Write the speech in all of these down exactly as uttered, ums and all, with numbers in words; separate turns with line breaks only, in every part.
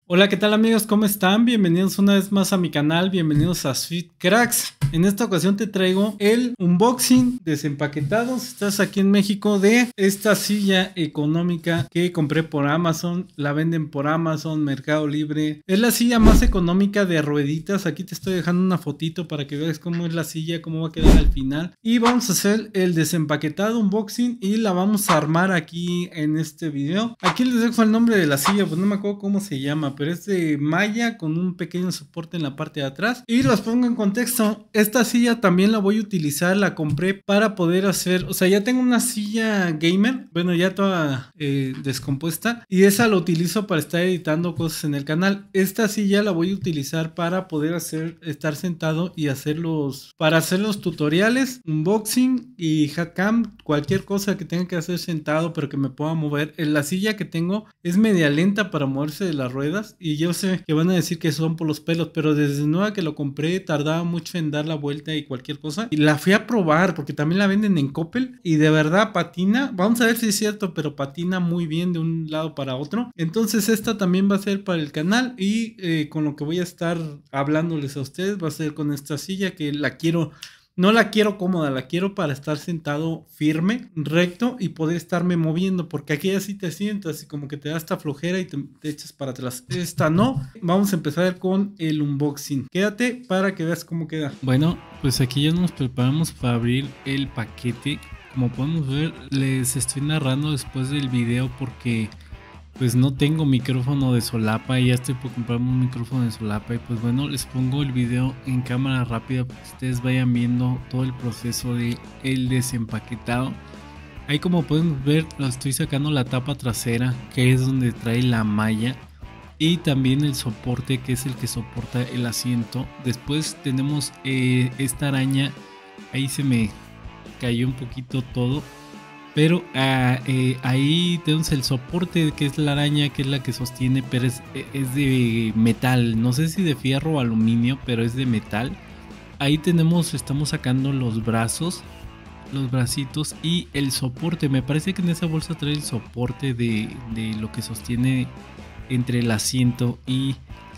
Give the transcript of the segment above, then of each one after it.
Hola, ¿qué tal amigos? ¿Cómo están? Bienvenidos una vez más a mi canal, bienvenidos a Sweet Cracks. En esta ocasión te traigo el unboxing desempaquetado, si estás aquí en México, de esta silla económica que compré por Amazon. La venden por Amazon, Mercado Libre. Es la silla más económica de rueditas. Aquí te estoy dejando una fotito para que veas cómo es la silla, cómo va a quedar al final. Y vamos a hacer el desempaquetado unboxing y la vamos a armar aquí en este video. Aquí les dejo el nombre de la silla, pues no me acuerdo cómo se llama, pero es de malla con un pequeño soporte en la parte de atrás. Y los pongo en contexto. Esta silla también la voy a utilizar, la compré para poder hacer, o sea, ya tengo una silla gamer, bueno, ya toda eh, descompuesta, y esa la utilizo para estar editando cosas en el canal. Esta silla la voy a utilizar para poder hacer, estar sentado y hacerlos, para hacer los tutoriales, unboxing y hackcam, cualquier cosa que tenga que hacer sentado, pero que me pueda mover. La silla que tengo es media lenta para moverse de las ruedas, y yo sé que van a decir que son por los pelos, pero desde nueva que lo compré tardaba mucho en dar la vuelta y cualquier cosa, y la fui a probar porque también la venden en Coppel y de verdad patina. Vamos a ver si es cierto, pero patina muy bien de un lado para otro. Entonces esta también va a ser para el canal, y eh, con lo que voy a estar hablándoles a ustedes va a ser con esta silla que la quiero. No la quiero cómoda, la quiero para estar sentado firme, recto y poder estarme moviendo, porque aquí así te sientas y como que te da esta flojera y te, te echas para atrás. Esta no. Vamos a empezar con el unboxing. Quédate para que veas cómo queda. Bueno, pues aquí ya nos preparamos para abrir el paquete. Como podemos ver, les estoy narrando después del video porque pues no tengo micrófono de solapa y ya estoy por comprarme un micrófono de solapa. Y pues bueno, les pongo el video en cámara rápida para que ustedes vayan viendo todo el proceso de el desempaquetado. Ahí, como pueden ver, lo estoy sacando la tapa trasera, que es donde trae la malla, y también el soporte, que es el que soporta el asiento. Después tenemos eh, esta araña. Ahí se me cayó un poquito todo, pero uh, eh, ahí tenemos el soporte, que es la araña, que es la que sostiene, pero es, es de metal, no sé si de fierro o aluminio, pero es de metal. Ahí tenemos, estamos sacando los brazos, los bracitos y el soporte. Me parece que en esa bolsa trae el soporte de, de lo que sostiene entre el asiento y,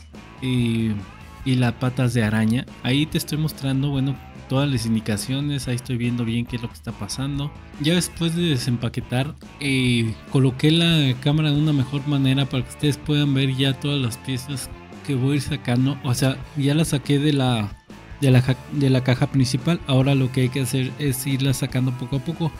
eh, y las patas de araña. Ahí te estoy mostrando, bueno, todas las indicaciones. Ahí estoy viendo bien qué es lo que está pasando. Ya después de desempaquetar, eh, coloqué la cámara de una mejor manera para que ustedes puedan ver ya todas las piezas que voy a ir sacando. O sea, ya las saqué de la, de la, de la caja principal. Ahora lo que hay que hacer es irlas sacando poco a poco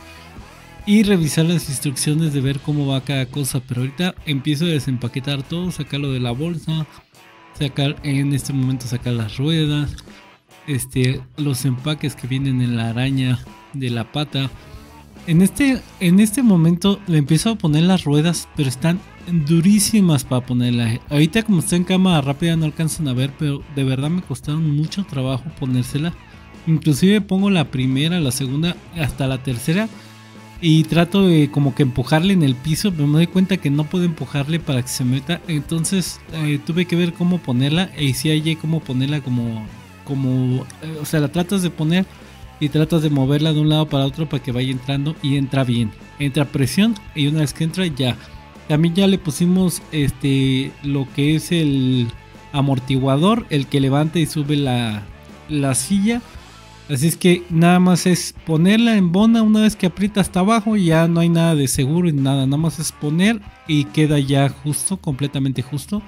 y revisar las instrucciones de ver cómo va cada cosa. Pero ahorita empiezo a desempaquetar todo, sacarlo de la bolsa, sacar en este momento sacar las ruedas, este los empaques que vienen en la araña de la pata. En este en este momento le empiezo a poner las ruedas, pero están durísimas para ponerlas. Ahorita, como está en cámara rápida, no alcanzan a ver, pero de verdad me costaron mucho trabajo ponérsela. Inclusive pongo la primera, la segunda, hasta la tercera, y trato de como que empujarle en el piso, pero me doy cuenta que no puedo empujarle para que se meta. Entonces eh, tuve que ver cómo ponerla, y si hay cómo ponerla como como eh, o sea, la tratas de poner y tratas de moverla de un lado para otro para que vaya entrando, y entra bien, entra presión, y una vez que entra ya. También ya le pusimos este lo que es el amortiguador, el que levanta y sube la, la silla. Así es que nada más es ponerla en bona. Una vez que aprieta hasta abajo, ya no hay nada de seguro y nada, nada más es poner y queda ya justo, completamente justo.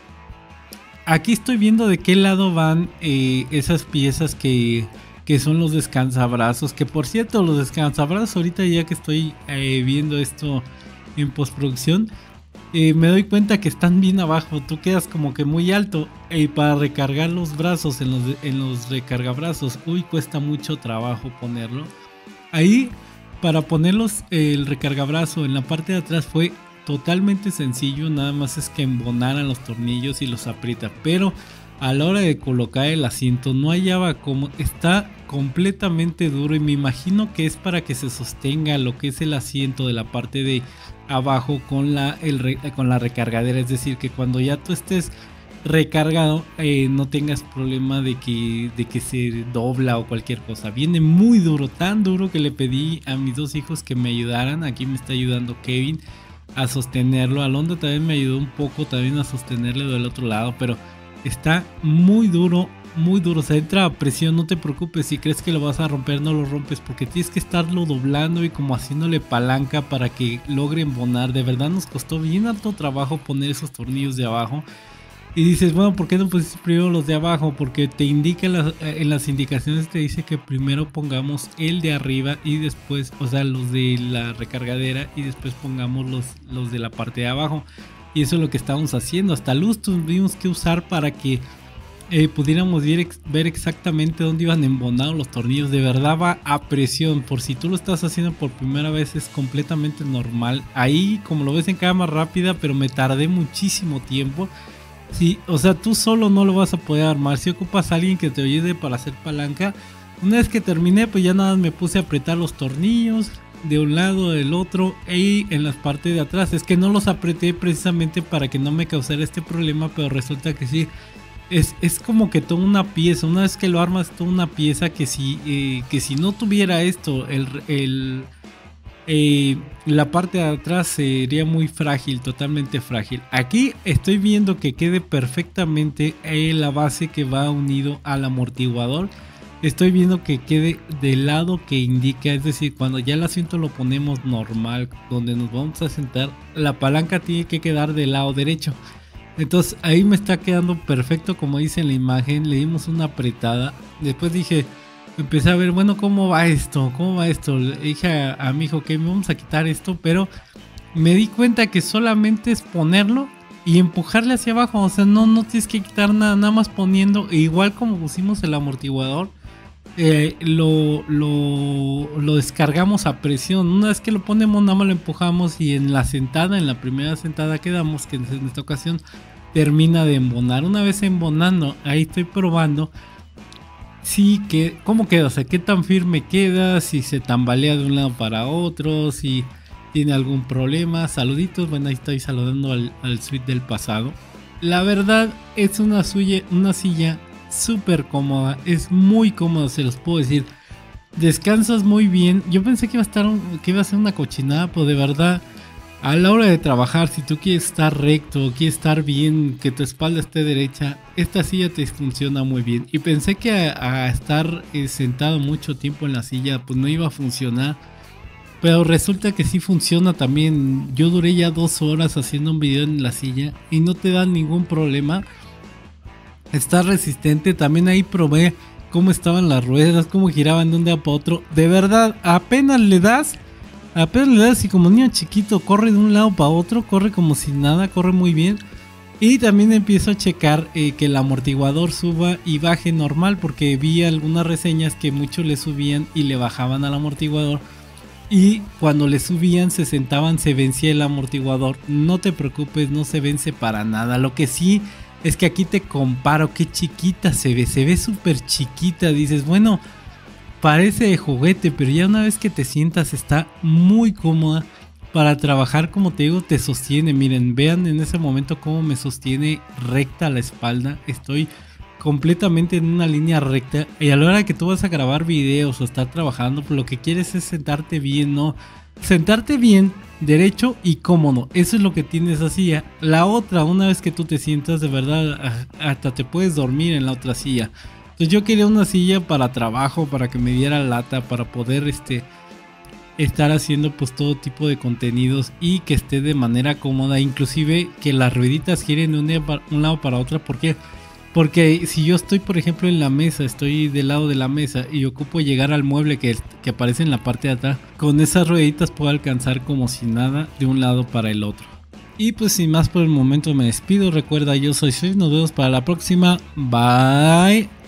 Aquí estoy viendo de qué lado van eh, esas piezas que, que son los descansabrazos. Que por cierto, los descansabrazos, ahorita ya que estoy eh, viendo esto en postproducción, eh, me doy cuenta que están bien abajo. Tú quedas como que muy alto, eh, para recargar los brazos en los, en los recargabrazos. Uy, cuesta mucho trabajo ponerlo. Ahí, para ponerlos, eh, el recargabrazo en la parte de atrás fue totalmente sencillo, nada más es que embonaran los tornillos y los aprieta, pero a la hora de colocar el asiento no hallaba cómo. Está completamente duro, y me imagino que es para que se sostenga lo que es el asiento de la parte de abajo con la, el, con la recargadera, es decir, que cuando ya tú estés recargado eh, no tengas problema de que, de que se dobla o cualquier cosa. Viene muy duro, tan duro que le pedí a mis dos hijos que me ayudaran. Aquí me está ayudando Kevin a sostenerlo. Alondra también me ayudó un poco también a sostenerlo del otro lado, pero está muy duro, muy duro. O sea, entra a presión, no te preocupes. Si crees que lo vas a romper, no lo rompes, porque tienes que estarlo doblando y como haciéndole palanca para que logre embonar. De verdad nos costó bien harto trabajo poner esos tornillos de abajo. Y dices, bueno, ¿por qué no pusiste primero los de abajo? Porque te indica en las, en las indicaciones, te dice que primero pongamos el de arriba y después, o sea, los de la recargadera, y después pongamos los, los de la parte de abajo. Y eso es lo que estábamos haciendo. Hasta luz tuvimos que usar para que eh, pudiéramos ver, ver exactamente dónde iban embonados los tornillos. De verdad va a presión. Por si tú lo estás haciendo por primera vez, es completamente normal. Ahí, como lo ves en cámara rápida, pero me tardé muchísimo tiempo. Sí, o sea, tú solo no lo vas a poder armar. Si ocupas a alguien que te ayude para hacer palanca. Una vez que terminé, pues ya nada más me puse a apretar los tornillos de un lado, del otro, y en las partes de atrás. Es que no los apreté precisamente para que no me causara este problema, pero resulta que sí. Es, es como que toda una pieza. Una vez que lo armas, toda una pieza que si, eh, que si no tuviera esto, el... el Eh, la parte de atrás sería muy frágil, totalmente frágil. Aquí estoy viendo que quede perfectamente eh, la base que va unido al amortiguador. Estoy viendo que quede del lado que indica, es decir, cuando ya el asiento lo ponemos normal, donde nos vamos a sentar, la palanca tiene que quedar del lado derecho. Entonces ahí me está quedando perfecto, como dice en la imagen. Le dimos una apretada. Después dije, empecé a ver, bueno, ¿cómo va esto? ¿Cómo va esto? Le dije a, a mi hijo que me vamos a quitar esto, pero me di cuenta que solamente es ponerlo y empujarle hacia abajo. O sea, no, no tienes que quitar nada, nada más poniendo. E igual como pusimos el amortiguador, eh, lo, lo, lo descargamos a presión. Una vez que lo ponemos, nada más lo empujamos y en la sentada, en la primera sentada que damos, que en esta ocasión termina de embonar. Una vez embonando, ahí estoy probando. Sí, que, ¿cómo queda? O sea, ¿qué tan firme queda? Si se tambalea de un lado para otro, si tiene algún problema. Saluditos, bueno, ahí estoy saludando al, al suite del pasado. La verdad es una, suya, una silla súper cómoda, es muy cómoda, se los puedo decir. Descansas muy bien. Yo pensé que iba a estar, que iba a ser una cochinada, pero de verdad, a la hora de trabajar, si tú quieres estar recto, quieres estar bien, que tu espalda esté derecha, esta silla te funciona muy bien. Y pensé que a, a estar eh, sentado mucho tiempo en la silla, pues no iba a funcionar. Pero resulta que sí funciona también. Yo duré ya dos horas haciendo un video en la silla y no te da ningún problema. Está resistente. También ahí probé cómo estaban las ruedas, cómo giraban de un día para otro. De verdad, apenas le das... Apenas le das y como niño chiquito corre de un lado para otro, corre como si nada, corre muy bien. Y también empiezo a checar eh, que el amortiguador suba y baje normal, porque vi algunas reseñas que muchos le subían y le bajaban al amortiguador. Y cuando le subían, se sentaban, se vencía el amortiguador. No te preocupes, no se vence para nada. Lo que sí es que aquí te comparo, qué chiquita se ve, se ve súper chiquita. Dices, bueno... Parece de juguete, pero ya una vez que te sientas está muy cómoda para trabajar. Como te digo, te sostiene. Miren, vean en ese momento cómo me sostiene recta la espalda. Estoy completamente en una línea recta. Y a la hora que tú vas a grabar videos o estar trabajando, pues lo que quieres es sentarte bien, ¿no? Sentarte bien, derecho y cómodo. Eso es lo que tiene esa silla. La otra, una vez que tú te sientas, de verdad, hasta te puedes dormir en la otra silla. Entonces yo quería una silla para trabajo, para que me diera lata, para poder este, estar haciendo pues todo tipo de contenidos y que esté de manera cómoda, inclusive que las rueditas giren de un, día para, un lado para otro. ¿Por qué? Porque si yo estoy, por ejemplo, en la mesa, estoy del lado de la mesa y ocupo llegar al mueble que, que aparece en la parte de atrás, con esas rueditas puedo alcanzar como si nada de un lado para el otro. Y pues sin más por el momento me despido. Recuerda, yo soy Swift, nos vemos para la próxima. Bye.